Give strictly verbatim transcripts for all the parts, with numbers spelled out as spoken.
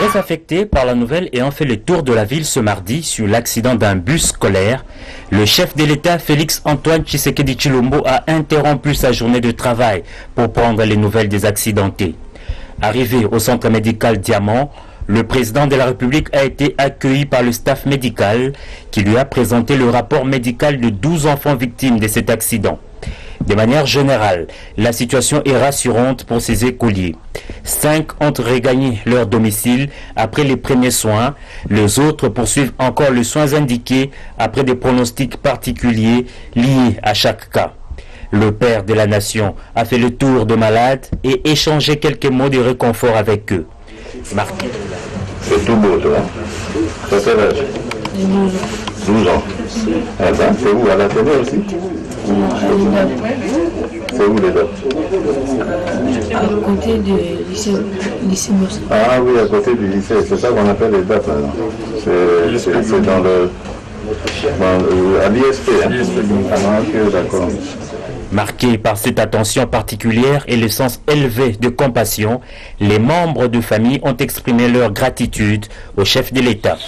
Très affecté par la nouvelle ayant fait le tour de la ville ce mardi sur l'accident d'un bus scolaire, le chef de l'État Félix Antoine Tshisekedi Tshilombo a interrompu sa journée de travail pour prendre les nouvelles des accidentés. Arrivé au centre médical Diamant, le président de la République a été accueilli par le staff médical qui lui a présenté le rapport médical de douze enfants victimes de cet accident. De manière générale, la situation est rassurante pour ces écoliers. Cinq ont regagné leur domicile après les premiers soins. Les autres poursuivent encore les soins indiqués après des pronostics particuliers liés à chaque cas. Le père de la nation a fait le tour de malades et échangé quelques mots de réconfort avec eux. Marc. C'est tout beau, toi. Ça fait l'âge douze ans. Ah ben, c'est où? À la télé aussi? C'est où les autres? À côté du lycée, lycée Moscou. Ah oui, à côté du lycée. C'est ça qu'on appelle les dates maintenant. C'est dans le... Dans, à l'I S P. Hein? Ah, ok, d'accord. Marqués par cette attention particulière et le sens élevé de compassion, les membres de famille ont exprimé leur gratitude au chef de l'État.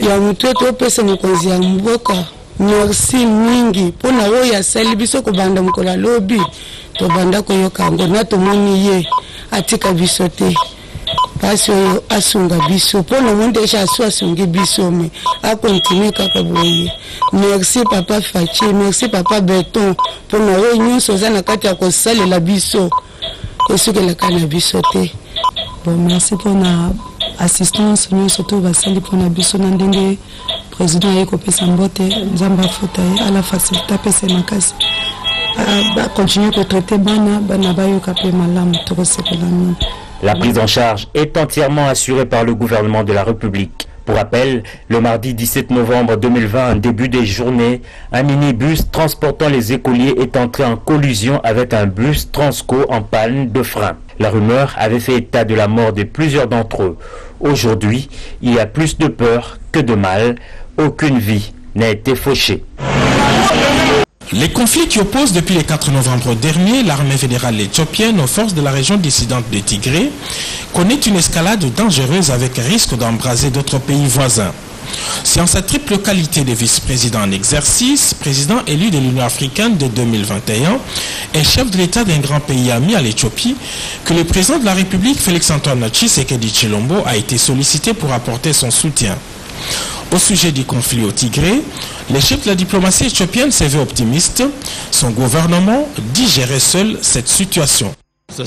Merci mingi pona oya sali biso ko banda mukola lobby to banda ko yokango na to moniye atika biso te parce oyo asunga biso pona monde cha asunga biso me a continuer kaka boye. Merci papa Fachi, merci papa Beton pona oyo nyuso za na kati ya ko salela biso ko sukela kana biso te. Bon, merci pona assistance nyuso to basali pona biso na ndenge président Yekopé Sambote, Zamba Foutaye, à la facilité à passer ma casse. Continuer à traiter Bana, Bana Bayo Kapé Malam, Torosepelami. La prise en charge est entièrement assurée par le gouvernement de la République. Pour rappel, le mardi dix-sept novembre deux mille vingt, en début des journées, un minibus transportant les écoliers est entré en collision avec un bus Transco en panne de frein. La rumeur avait fait état de la mort de plusieurs d'entre eux. Aujourd'hui, il y a plus de peur que de mal. Aucune vie n'a été fauchée. Les conflits qui opposent depuis le quatre novembre dernier l'armée fédérale éthiopienne aux forces de la région dissidente de Tigré connaissent une escalade dangereuse avec risque d'embraser d'autres pays voisins. C'est en sa triple qualité de vice-président en exercice, président élu de l'Union africaine de deux mille vingt et un et chef de l'État d'un grand pays ami à l'Éthiopie que le président de la République, Félix Antoine Tshisekedi Tshilombo, a été sollicité pour apporter son soutien. Au sujet du conflit au Tigré, le chef de la diplomatie éthiopienne s'est vu optimiste. Son gouvernement dit gérer seul cette situation. Et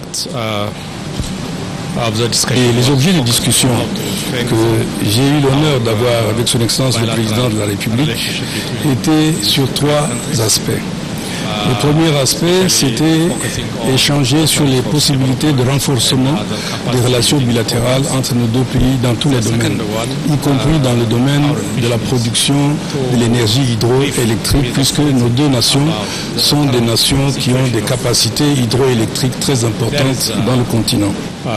les objets de discussion que j'ai eu l'honneur d'avoir avec son Excellence le Président de la République étaient sur trois aspects. Le premier aspect, c'était échanger sur les possibilités de renforcement des relations bilatérales entre nos deux pays dans tous les domaines, y compris dans le domaine de la production de l'énergie hydroélectrique, puisque nos deux nations sont des nations qui ont des capacités hydroélectriques très importantes dans le continent.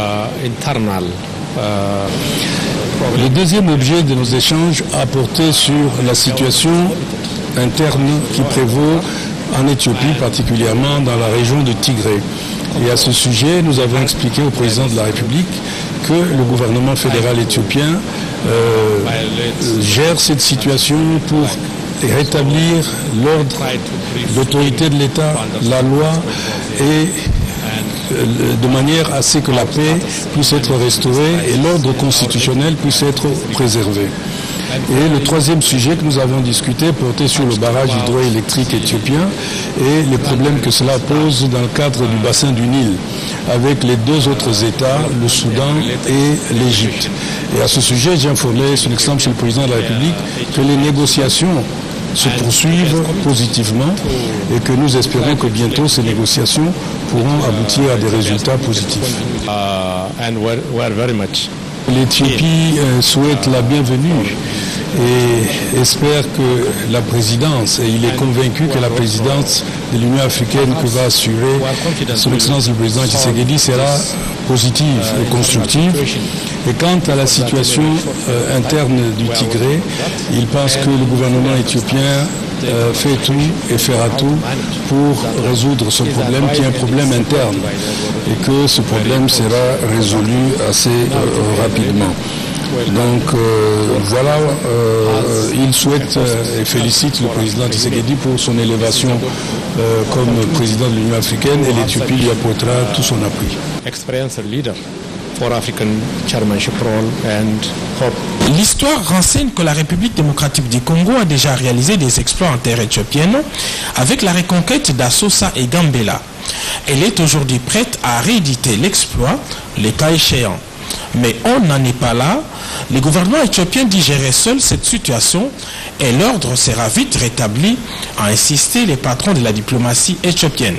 Le deuxième objet de nos échanges a porté sur la situation interne qui prévaut en Éthiopie, particulièrement dans la région de Tigré. Et à ce sujet, nous avons expliqué au président de la République que le gouvernement fédéral éthiopien euh, gère cette situation pour rétablir l'ordre, l'autorité de l'État, la loi et de manière à ce que la paix puisse être restaurée et l'ordre constitutionnel puisse être préservé. Et le troisième sujet que nous avons discuté portait sur le barrage hydroélectrique éthiopien et les problèmes que cela pose dans le cadre du bassin du Nil avec les deux autres États, le Soudan et l'Égypte. Et à ce sujet, j'ai informé son Excellence le Président de la République que les négociations se poursuivent positivement et que nous espérons que bientôt ces négociations pourront aboutir à des résultats positifs. L'Éthiopie euh, souhaite la bienvenue et espère que la présidence, et il est convaincu que la présidence de l'Union africaine que va assurer son Excellence le Président Tshisekedi sera positive et constructive. Et quant à la situation euh, interne du Tigré, il pense que le gouvernement éthiopien euh, fait tout et fera tout pour résoudre ce problème qui est un problème interne. et que ce problème sera résolu assez euh, rapidement. Donc euh, voilà, euh, il souhaite euh, et félicite le président Tshisekedi pour son élévation euh, comme président de l'Union africaine, et l'Éthiopie lui apportera tout son appui. L'histoire renseigne que la République démocratique du Congo a déjà réalisé des exploits en terre éthiopienne avec la reconquête d'Assosa et Gambela. Elle est aujourd'hui prête à rééditer l'exploit, le cas échéant. Mais on n'en est pas là. Le gouvernement éthiopien dit gérer seul cette situation et l'ordre sera vite rétabli, a insisté les patrons de la diplomatie éthiopienne.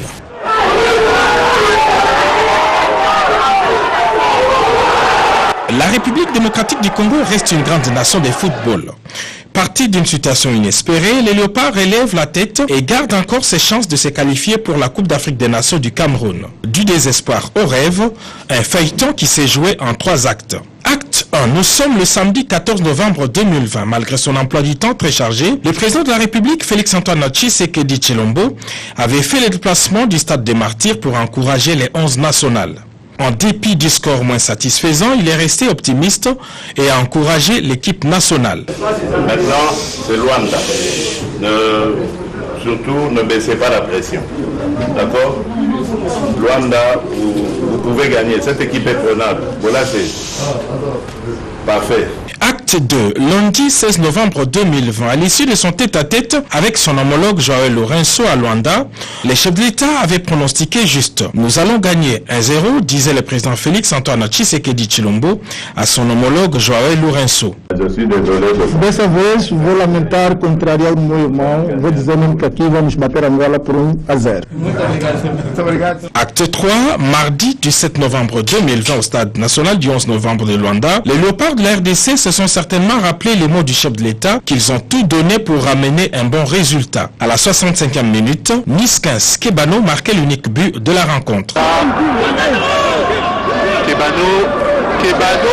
La République démocratique du Congo reste une grande nation de football. Parti d'une situation inespérée, les Léopards relèvent la tête et gardent encore ses chances de se qualifier pour la Coupe d'Afrique des Nations du Cameroun. Du désespoir au rêve, un feuilleton qui s'est joué en trois actes. Acte un. Nous sommes le samedi quatorze novembre deux mille vingt. Malgré son emploi du temps très chargé, le président de la République, Félix Antoine Tshisekedi Tshilombo, avait fait le déplacement du stade des Martyrs pour encourager les onze nationales. En dépit du score moins satisfaisant, il est resté optimiste et a encouragé l'équipe nationale. Maintenant, c'est Luanda. Ne, surtout, ne baissez pas la pression. D'accord? Luanda, vous, vous pouvez gagner. Cette équipe est prenable. Voilà, c'est parfait. Acte deux, lundi seize novembre deux mille vingt, à l'issue de son tête-à-tête avec son homologue Joao Lourenço à Luanda, les chefs de l'État avaient pronostiqué juste. Nous allons gagner un zéro, disait le président Félix Antoine Tshisekedi Tshilombo à son homologue Joao Lourenço. Je suis désolé de... Dessa vez, vou lamentar contrariar o meu irmão. Vou dizer mesmo que aqui vamos bater Angola por um a zero. Acte trois, mardi du sept novembre deux mille vingt au stade national du onze novembre de Luanda, les léopards de la R D C se sont certainement rappelé les mots du chef de l'État qu'ils ont tout donné pour ramener un bon résultat. À la soixante-cinquième minute, Niskins Kebano marquait l'unique but de la rencontre. Kebano, Kebano,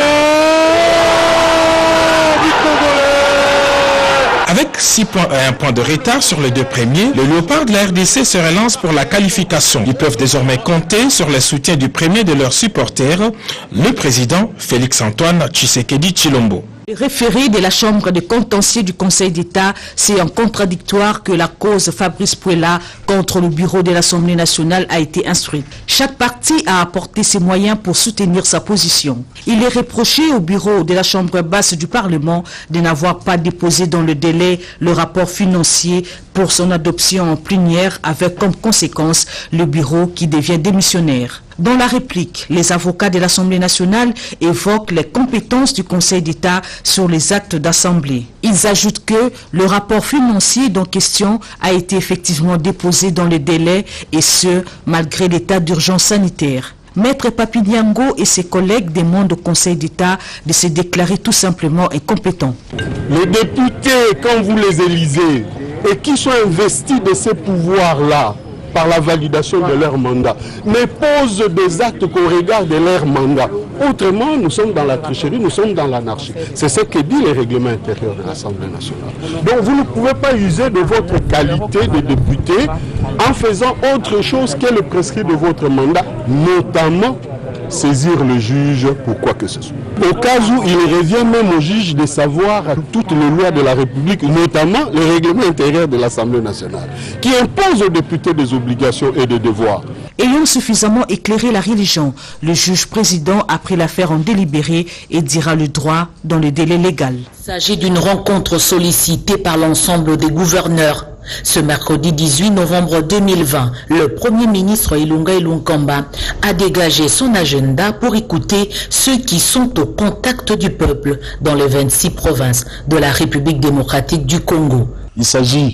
Avec six points et un point de retard sur les deux premiers, les léopards de la R D C se relancent pour la qualification. Ils peuvent désormais compter sur le soutien du premier de leurs supporters, le président Félix Antoine Tshisekedi Tshilombo. Le référé de la Chambre de contentieux du Conseil d'État, c'est en contradictoire que la cause Fabrice Puela contre le bureau de l'Assemblée nationale a été instruite. Chaque parti a apporté ses moyens pour soutenir sa position. Il est reproché au bureau de la Chambre basse du Parlement de n'avoir pas déposé dans le délai le rapport financier pour son adoption en plénière, avec comme conséquence le bureau qui devient démissionnaire. Dans la réplique, les avocats de l'Assemblée nationale évoquent les compétences du Conseil d'État sur les actes d'Assemblée. Ils ajoutent que le rapport financier dont question a été effectivement déposé dans le délai, et ce, malgré l'état d'urgence sanitaire. Maître Papiniango et ses collègues demandent au Conseil d'État de se déclarer tout simplement incompétent. Les députés, quand vous les élisez, et qui sont investis de ces pouvoirs-là, par la validation de leur mandat, mais posent des actes qu'au regard de leur mandat. Autrement, nous sommes dans la tricherie, nous sommes dans l'anarchie. C'est ce que dit le règlement intérieur de l'Assemblée nationale. Donc vous ne pouvez pas user de votre qualité de député en faisant autre chose que le prescrit de votre mandat, notamment saisir le juge pour quoi que ce soit. Au cas où il revient même au juge de savoir toutes les lois de la République, notamment le règlement intérieur de l'Assemblée nationale, qui impose aux députés des obligations et des devoirs. Ayant suffisamment éclairé la religion, le juge président a pris l'affaire en délibéré et dira le droit dans le délai légal. Il s'agit d'une rencontre sollicitée par l'ensemble des gouverneurs. Ce mercredi dix-huit novembre deux mille vingt, le Premier ministre Ilunga Ilunkamba a dégagé son agenda pour écouter ceux qui sont au contact du peuple dans les vingt-six provinces de la République démocratique du Congo. Il s'agit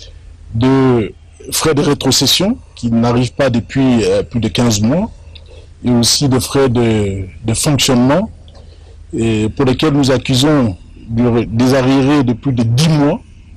de frais de rétrocession qui n'arrivent pas depuis euh, plus de quinze mois, et aussi de frais de, de fonctionnement et pour lesquels nous accusons des arriérés de plus de dix mois.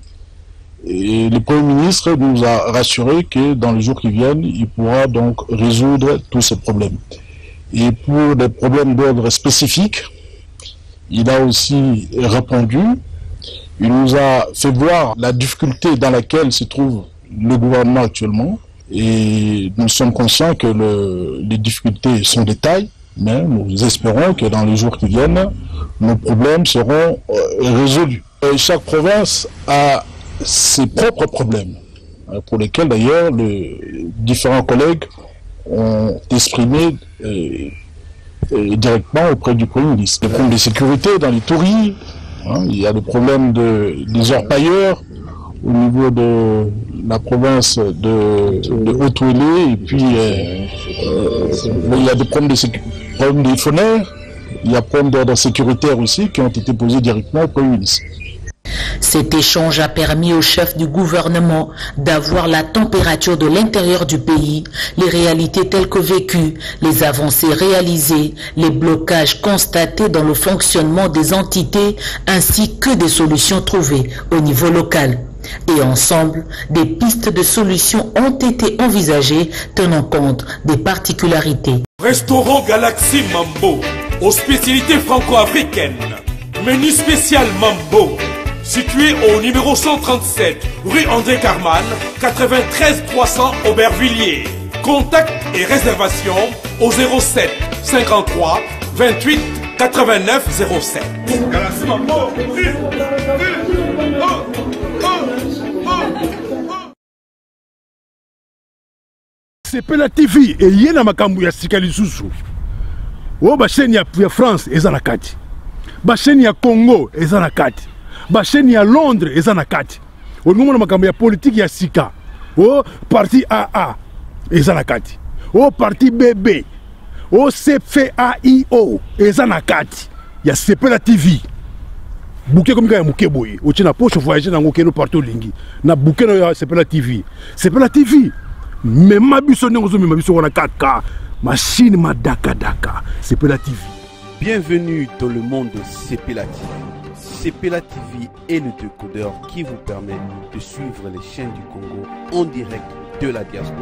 Et le Premier ministre nous a rassuré que dans les jours qui viennent, il pourra donc résoudre tous ces problèmes. Et pour des problèmes d'ordre spécifique, il a aussi répondu. Il nous a fait voir la difficulté dans laquelle se trouve le gouvernement actuellement, Et nous sommes conscients que le, les difficultés sont des tailles, mais nous espérons que dans les jours qui viennent, nos problèmes seront euh, résolus. Et chaque province a ses propres problèmes, pour lesquels d'ailleurs les différents collègues ont exprimé euh, euh, directement auprès du Premier ministre. Les problèmes de sécurité dans les touristes, hein, il y a le problème de, des orpailleurs au niveau de la province de, de Haut-Ouélé, et puis euh, euh, il y a des problèmes de problèmes des phonaires, il y a des problèmes d'ordre sécuritaire aussi qui ont été posés directement au Premier ministre. Cet échange a permis au chef du gouvernement d'avoir la température de l'intérieur du pays, les réalités telles que vécues, les avancées réalisées, les blocages constatés dans le fonctionnement des entités, ainsi que des solutions trouvées au niveau local. Et ensemble, des pistes de solutions ont été envisagées tenant compte des particularités. Restaurant Galaxy Mambo, aux spécialités franco-africaines. Menu spécial Mambo, situé au numéro cent trente-sept, rue André Carman, quatre-vingt-treize trois cents Aubervilliers. Contact et réservation au zéro sept cinquante-trois vingt-huit quatre-vingt-neuf zéro sept. Galaxy Mambo. Sepela T V et yena makambu ya sika lisusu. O ba chaîne ya France eza na kati. Ba chaîne ya Congo eza na kati. Ba chaîne ya Londres eza na kati. O ngomona makambu ya politique ya sika. O parti A A eza na kati. O parti B B. O C F A I O eza na kati. Ya Sepela T V. Bouquet comme ya muke boye. O tina poche voyager na ngokeno partout lingi. Na bouquet na Sepela T V. Sepela T V. Mais ma biso n'engo ma biso wana quatre K machine ma daka daka Sepela T V. Bienvenue dans le monde de Sepela T V. Sepela T V est le décodeur qui vous permet de suivre les chaînes du Congo en direct de la diaspora.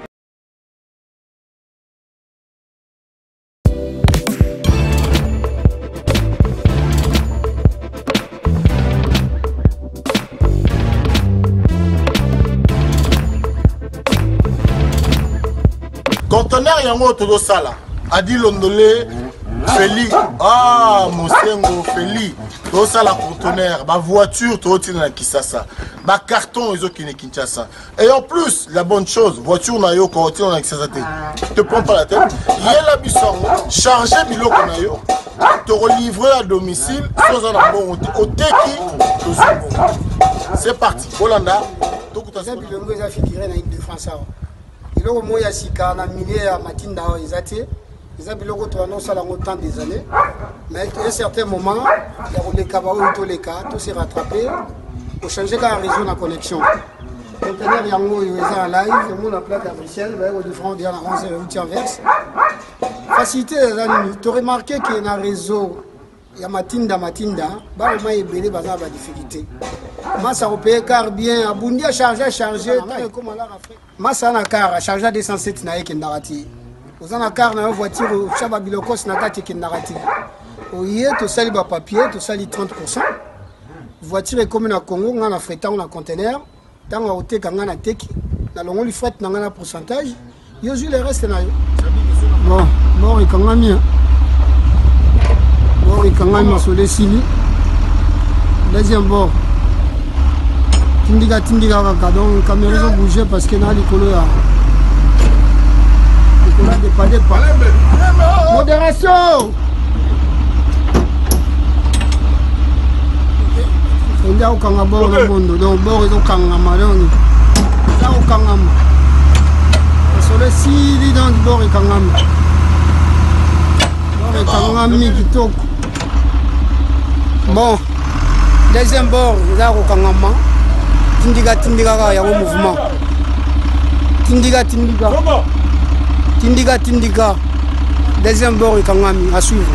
Conteneur yango todo sala adi londolé Feli ah mosengo Feli to sala conteneur ba voiture to tina na Kisasa ba carton ezo kine Kinshasa et en plus la bonne chose voiture na yo ko tina na Kisasa te te prends pas la tête yela bisongo charger biloko na yo te relivrer à domicile sans un bon oteki to zongo. C'est parti Holanda to kutasa bilongo za fikire na de France. Biloko moya sika na milieu ya matinda ezate eza biloko to annonce la longtemps des années mais à un certain moment il y a les cabao tous les cas tout s'est rattrapé pour changer la réseau de connexion conteneur yango eza en live mon plaque à Bruxelles ba au différent dia na onze huit inverse facilité les tu remarqué que na réseau ya matinda matinda ba au moins ebele baza ba difficulté massa opé car bien abundi a charger charger comme à la Afrique massa na car charger deux cent sept na yeke narati ozana car na voiture chaba bilokos na kati ke narati oye to sali ba papier to sali trente pour cent voiture est comme na Congo nga na fretant na conteneur tango oteka nga na teki na longo li fret na nga na pourcentage yo ju le reste na yo bon bon et quand même bon et quand même sur les sili deuxième bord Tindiga tindiga kaka donc caméra ont bougé parce que na likolo ya likolo de pas de pas modération nda ukanga bord na bondo donc bord ils ont kanga malon là ukanga sur le sili donc bord et kanga bord et kanga mi kitoko bon deuxième bord là ukanga Tindiga tindiga ka ya mouvement tindiga tindiga tindiga tindiga deuxième bord ikangami à suivre.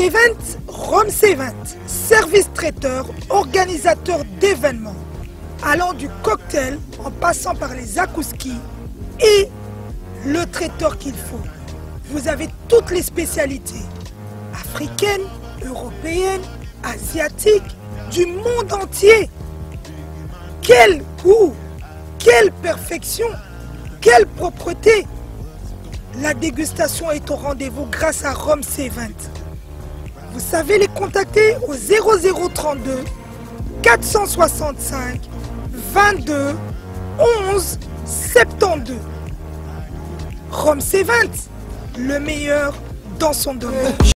C-vingt, Rome C-vingt, service traiteur, organisateur d'événements, allant du cocktail en passant par les akouskis et le traiteur qu'il faut. Vous avez toutes les spécialités, africaines, européennes, asiatiques, du monde entier. Quel goût, quelle perfection, quelle propreté. La dégustation est au rendez-vous grâce à Rome C-vingt. Vous savez les contacter au zéro zéro trente-deux quatre cent soixante-cinq vingt-deux onze soixante-douze. Rome C-vingt, le meilleur dans son domaine.